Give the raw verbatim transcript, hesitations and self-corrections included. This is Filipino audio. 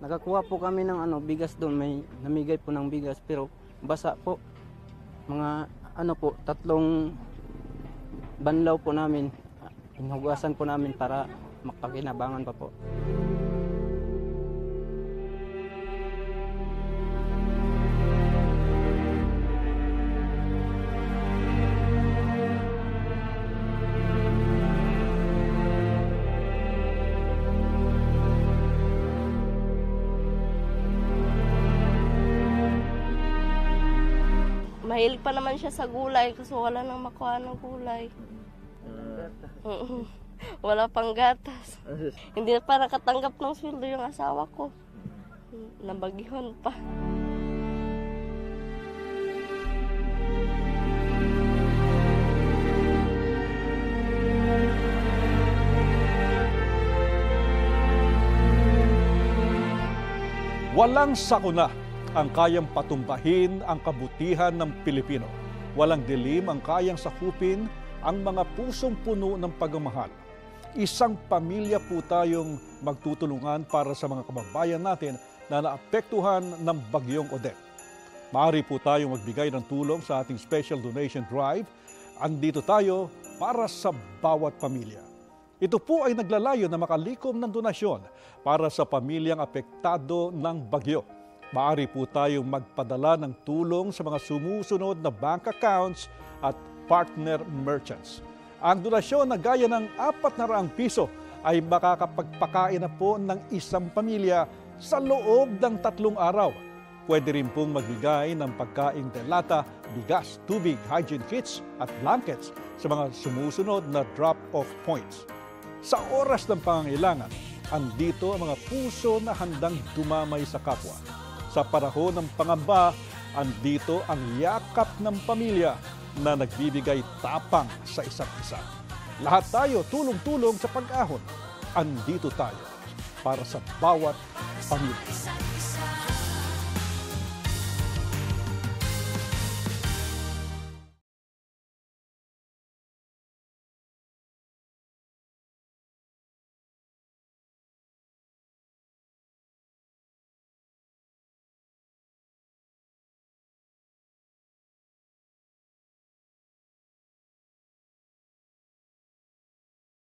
Nakakuha po kami ng ano, bigas doon, may namigay po ng bigas pero basa po. Mga ano po, tatlong banlaw po namin. Hinugasan po namin para makakinabangan pa po. Mahilig pa naman siya sa gulay kasi wala nang makuha ng gulay. Uh, wala pang gatas. Hindi na pa nakatanggap ng sweldo yung asawa ko. Nabagihon pa. Walang sakuna ang kayang patumbahin ang kabutihan ng Pilipino. Walang dilim ang kayang sakupin ang mga pusong puno ng pagmamahal. Isang pamilya po tayong magtutulungan para sa mga kababayan natin na naapektuhan ng bagyong Odette. Maaari po tayong magbigay ng tulong sa ating special donation drive. Andito tayo para sa bawat pamilya. Ito po ay naglalayo na makalikom ng donasyon para sa pamilyang apektado ng bagyo. Maaari po tayong magpadala ng tulong sa mga sumusunod na bank accounts at partner merchants. Ang donasyon na gaya ng apat na raang piso ay makakapagpakain na po ng isang pamilya sa loob ng tatlong araw. Pwede rin pong magbigay ng pagkain delata, bigas, tubig, hygiene kits at blankets sa mga sumusunod na drop-off points. Sa oras ng pangangailangan, andito ang mga puso na handang dumamay sa kapwa. Sa panahon ng pangamba, andito ang yakap ng pamilya na nagbibigay tapang sa isa't isa. Lahat tayo tulong-tulong sa pag-ahon. Andito tayo para sa bawat pamilya.